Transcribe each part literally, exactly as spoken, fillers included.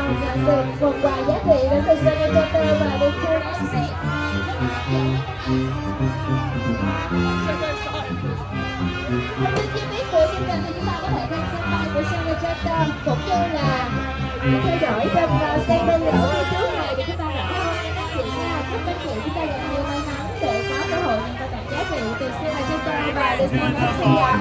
nhận được phần quà giá trị đến từ Senator và Linh Phương ép xê. Thông tin chi tiết của chương trình thì chúng ta có thể lên sân bay của Senator cũng như là theo dõi trong statement ở phía trước này để chúng ta rõ hơn nha các chị nha. Chúc các chị chúng ta gặp nhiều may mắn để có cơ hội nhận quà tặng giá trị từ Senator và Linh Phương ép xê ạ.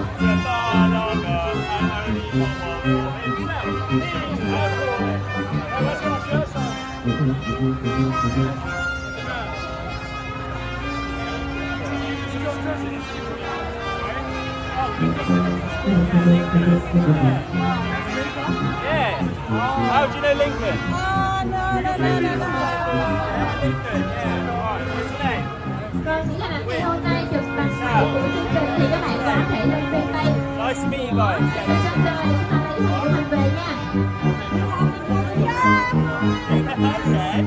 Yeah. How do you know Lincoln? Oh, no, no, no, no, no. Lincoln, yeah. Right. What's your name? Vâng, những hình ảnh ngày hôm nay chụp bằng máy của chương trình thì các bạn có thể lên fanpage. Nice to meet you guys. Chúng ta lấy hình mình về nha. Okay.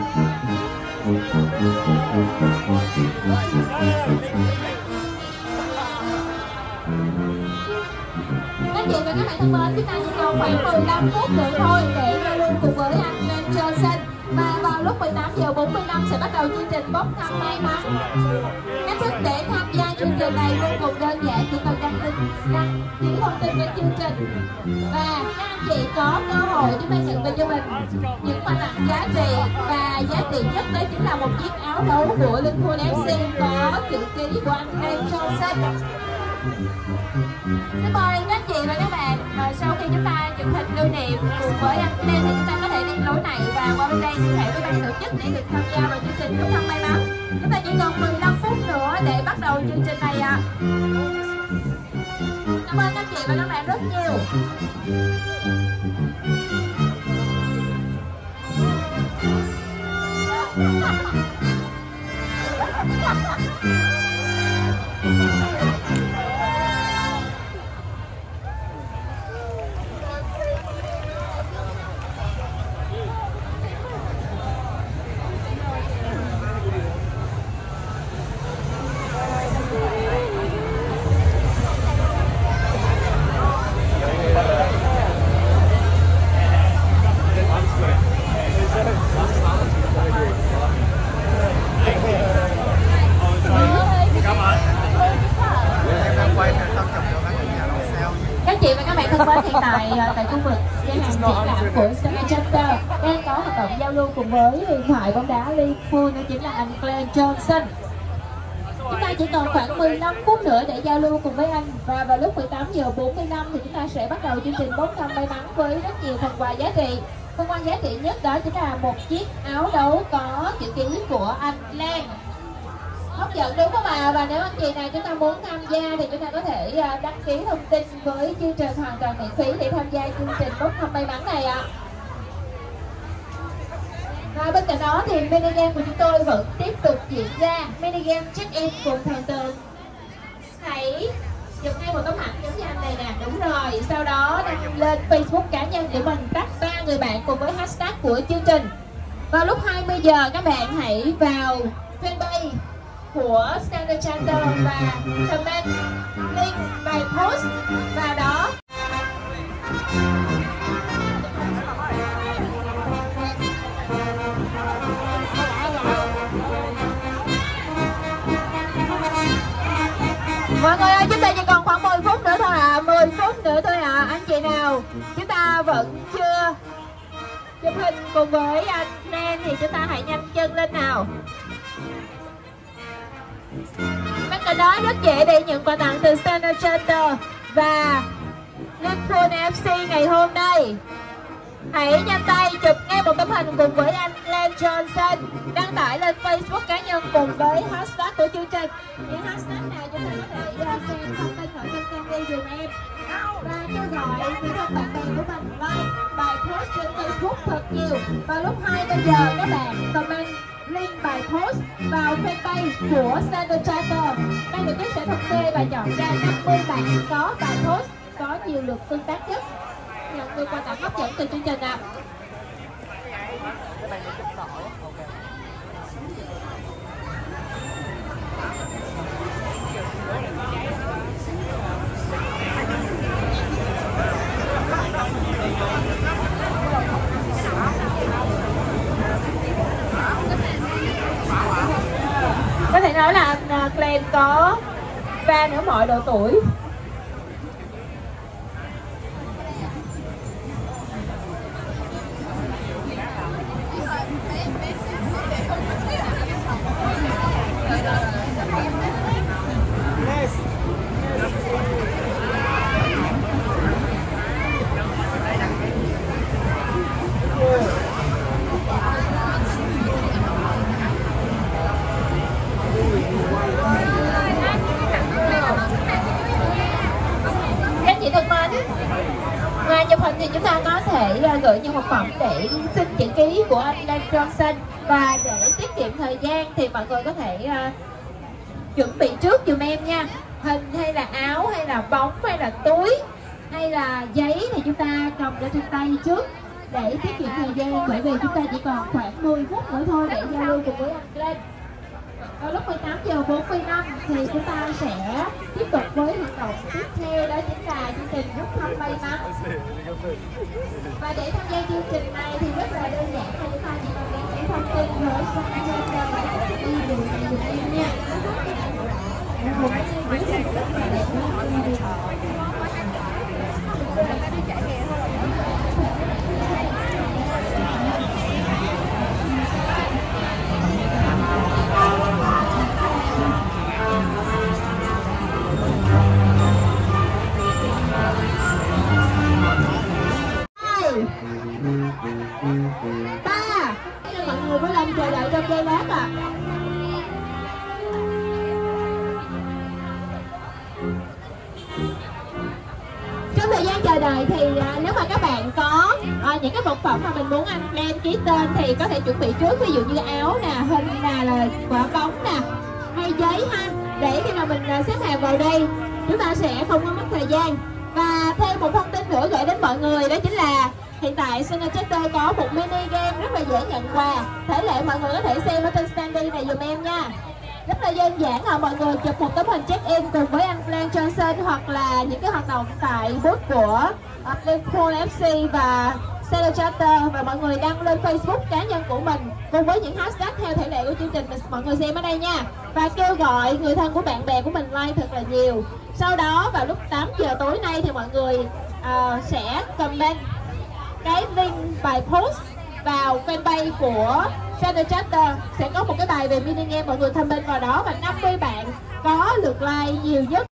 Các chị và các bạn thân mến, chúng ta chỉ còn khoảng mười lăm phút nữa thôi để giao lưu cùng với anh Glenn Johnson. Và vào lúc mười tám giờ bốn mươi lăm sẽ bắt đầu chương trình bốc thăm may mắn. Cách thức để tham gia chương trình này vô cùng đơn giản, chỉ cần đăng tin, đăng ký thông tin trên chương trình và các anh chị có cơ hội chúng ta nhận về cho mình những quà tặng giá trị, và giá trị nhất đó chính là một chiếc áo đấu của Linh Phương ép xê có chữ ký của anh Glenn Johnson. Xin mời các chị và các bạn, và sau khi chúng ta chụp hình lưu niệm cùng với anh Glenn thì chúng ta có thể đi lối này và qua bên đây liên hệ với ban tổ chức để được tham gia vào chương trình bốc thăm may mắn. Chúng ta chỉ còn mười lăm phút nữa để bắt đầu chương trình này ạ. À. Cảm ơn các chị và các bạn rất nhiều. Các chị và các bạn thân mến, hiện tại tại khu vực gian hàng triển lãm của Senator đang có hoạt động giao lưu cùng với huyền thoại bóng đá Liverpool, đó chính là anh Glenn Johnson. Chúng ta chỉ còn khoảng mười lăm phút nữa để giao lưu cùng với anh, và vào lúc mười tám giờ bốn mươi lăm thì chúng ta sẽ bắt đầu chương trình bốc thăm may mắn với rất nhiều phần quà giá trị. Phần quà giá trị nhất đó chính là một chiếc áo đấu có chữ ký của anh Glenn. Hấp dẫn đúng không ạ? Và nếu anh chị nào chúng ta muốn tham gia thì chúng ta có thể đăng ký thông tin với chương trình hoàn toàn miễn phí để tham gia chương trình bốc thăm may mắn này ạ. Và bên cạnh đó thì mini game của chúng tôi vẫn tiếp tục diễn ra. Mini game check in cùng thần tượng. Hãy chụp ngay một tấm ảnh giống như anh này nè, đúng rồi. Sau đó đăng lên Facebook cá nhân của mình, tag ba người bạn cùng với hashtag của chương trình. Vào lúc hai mươi giờ các bạn hãy vào fanpage của Standard Charter và comment link bài post vào đó. Mọi người ơi, chúng ta chỉ còn khoảng mười phút nữa thôi ạ, à. mười phút nữa thôi ạ. À. Anh chị nào chúng ta vẫn chưa chụp hình cùng với anh Glenn thì chúng ta hãy nhanh chân lên nào. Bên cạnh đó rất dễ để nhận quà tặng từ Standard Charter và Liverpool ép xê ngày hôm nay. Hãy nhanh tay chụp ngay một tấm hình cùng với anh Glenn Johnson, đăng tải lên Facebook cá nhân cùng với hashtag của chương trình. Những hashtag này chúng ta có thể xem thông tin ở trên fanpage dùm em, và kêu gọi những bạn bè của mình like bài post trên Facebook thật nhiều. Vào lúc hai mươi giờ các bạn comment link bài post vào fanpage của Standard Charter. Ban tổ chức sẽ thống kê và chọn ra năm mươi bạn có bài post có nhiều lượt tương tác nhất, nhận được quà tặng hấp dẫn từ chương trình ạ. game có fan ở mọi độ tuổi. Các chị thân mến, ngoài chụp hình thì chúng ta có thể gửi những vật phẩm để xin chữ ký của anh Lance Johnson, và để tiết kiệm thời gian thì mọi người có thể uh, chuẩn bị trước giùm em nha. Hình hay là áo hay là bóng hay là túi hay là giấy thì chúng ta cầm ra trên tay trước để tiết kiệm thời gian, bởi vì chúng ta chỉ còn khoảng mười phút nữa thôi để giao lưu cùng với anh Glenn. Vào lúc mười tám giờ bốn mươi lăm thì chúng ta sẽ tiếp tục với hoạt động tiếp theo, đó chính là chương trình rút thăm may mắn. Và để tham gia chương trình này thì rất là đơn giản, là chúng ta chỉ cần đăng ký thông tin rồi xong trên đi đường này được em nha. Ba, mọi người có lòng chờ đợi trong giây lát ạ. Trong thời gian chờ đợi thì à, nếu mà các bạn có à, những cái vật phẩm mà mình muốn anh Glenn ký tên thì có thể chuẩn bị trước, ví dụ như áo nè, hình nè, là quả bóng nè, hay giấy ha, để khi nào mình à, xếp hàng vào đây chúng ta sẽ không có mất thời gian. Và thêm một thông tin nữa gửi đến mọi người, đó chính là hiện tại Cinechatter có một mini game rất là dễ nhận quà. Thể lệ mọi người có thể xem ở trên standee này dùm em nha. Rất là đơn giản là mọi người chụp một tấm hình check-in cùng với anh Lance Johnson, hoặc là những cái hoạt động tại booth của uh, Liverpool ép xê và Cinechatter, và mọi người đăng lên Facebook cá nhân của mình cùng với những hashtag theo thể lệ của chương trình mọi người xem ở đây nha. Và kêu gọi người thân của bạn bè của mình like thật là nhiều. Sau đó vào lúc tám giờ tối nay thì mọi người uh, sẽ comment cái link bài post vào fanpage của Cinechatter, sẽ có một cái bài về mini game, mọi người comment vào đó và năm mươi bạn có lượt like nhiều nhất